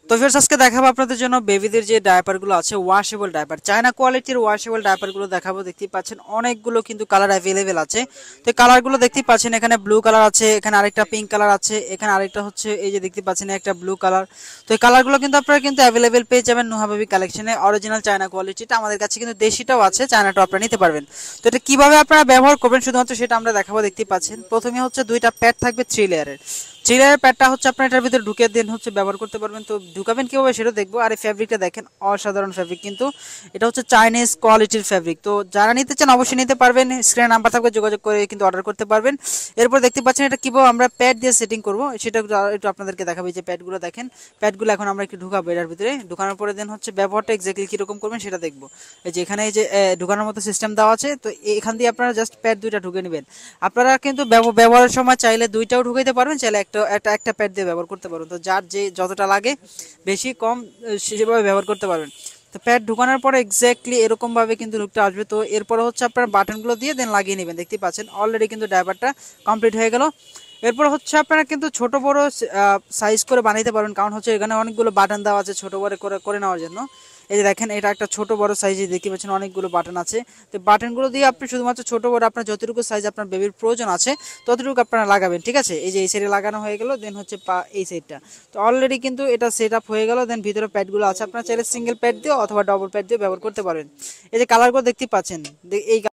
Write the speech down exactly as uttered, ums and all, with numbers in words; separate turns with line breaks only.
তো ভিউয়ার্স আজকে দেখাবো আপনাদের জন্য বেবিদের যে ডায়াপারগুলো আছে, ওয়াশেবল ডায়াপার, চায়না কোয়ালিটির ওয়াশেবল ডায়াপারগুলো দেখাবো। দেখতেই পাচ্ছেন অনেকগুলো কিন্তু কালার অ্যাভেলেবেল আছে। তো এই কালারগুলো দেখতেই পাচ্ছেন, এখানে ব্লু কালার আছে, এখানে আরেকটা পিঙ্ক কালার আছে, এখানে আরেকটা হচ্ছে এই যে দেখতে পাচ্ছেন একটা ব্লু কালার। তো এই কালারগুলো কিন্তু আপনারা কিন্তু অ্যাভেলেবেল পেয়ে যাবেন নুহা বেবি কালেকশনে। অরিজিনাল চায়না কোয়ালিটিটা আমাদের কাছে কিন্তু দেশিটাও আছে, চায়নাটাও আপনারা নিতে পারবেন। তো এটা কিভাবে আপনারা ব্যবহার করবেন শুধুমাত্র সেটা আমরা দেখাবো। দেখতেই পাচ্ছেন প্রথমে হচ্ছে দুইটা প্যাড থাকবে থ্রি লেয়ারের। থ্রি লেয়ারের প্যাডটা হচ্ছে আপনার এটার ভিতরে ঢুকে দেন হচ্ছে ব্যবহার করতে পারবেন। তো ঢুকাবেন কিভাবে সেটা দেখবো। আর এই ফ্যাব্রিকটা দেখেন, অসাধারণ ফ্যাব্রিক কিন্তু। এটা হচ্ছে চাইনিজ কোয়ালিটির ফ্যাব্রিক। তো যারা নিতে চান অবশ্যই নিতে পারবেন, স্ক্রিনে নাম্বার থাকবে, যোগাযোগ করে কিন্তু অর্ডার করতে পারবেন। এরপর দেখতে পাচ্ছেন এটা কিভাবে আমরা প্যাড দিয়ে সেটিং করবো সেটা একটু একটু আপনাদেরকে দেখাবো। এই যে প্যাডগুলো দেখেন, প্যাডগুলো এখন আমরা একটু ঢুকাবো এটার ভিতরে। ঢুকানোর পরে দেন হচ্ছে ব্যবহারটা এক্স্যাক্টলি কিরকম করবেন সেটা দেখবো। এই যে এখানে এই যে আহ, ঢুকানোর মতো সিস্টেম দেওয়া আছে। তো এখান দিয়ে আপনারা জাস্ট প্যাড দুইটা ঢুকে নেবেন। আপনারা কিন্তু ব্যব- ব্যবহারের সময় চাইলে দুইটাও ঢুকাইতে পারবেন, চাইলে একটা একটা একটা প্যাড দিয়ে ব্যবহার করতে পারবেন। তো যার যে যতটা লাগে, বেশি কম আহ, সেভাবে ব্যবহার করতে পারবেন। তো প্যাড ঢুকানোর পরে এক্স্যাক্টলি এরকম ভাবে কিন্তু লুকটা আসবে। তো এরপরে হচ্ছে আপনার বাটনগুলো দিয়ে দেন লাগিয়ে নেবেন। দেখতেই পাচ্ছেন অলরেডি কিন্তু ড্রাইভারটা কমপ্লিট হয়ে গেল। এরপর হচ্ছে আপনারা কিন্তু ছোট বড় সাইজ করে বানাইতে পারবেন, কারণ হচ্ছে এখানে অনেকগুলো বাটন দেওয়া আছে ছোট বড় করে করে নেওয়ার জন্য। এই যে দেখেন, এটা একটা ছোট বড় সাইজে দেখতে পাচ্ছেন অনেকগুলো বাটন আছে। তো বাটনগুলো দিয়ে আপনি শুধুমাত্র ছোট বড় আপনার যতটুকু সাইজ আপনার বেবির প্রয়োজন আছে ততটুকু আপনারা লাগাবেন। ঠিক আছে, এই যে এই সাইডে লাগানো হয়ে গেল, দেন হচ্ছে পা এই সাইডটা। তো অলরেডি কিন্তু এটা সেট আপ হয়ে গেল। দেন ভিতরে প্যাডগুলো আছে, আপনারা চাইলে সিঙ্গেল প্যাড দিয়ে অথবা ডবল প্যাড দিয়ে ব্যবহার করতে পারবেন। এই যে কালারগুলো দেখতে পাচ্ছেন, এই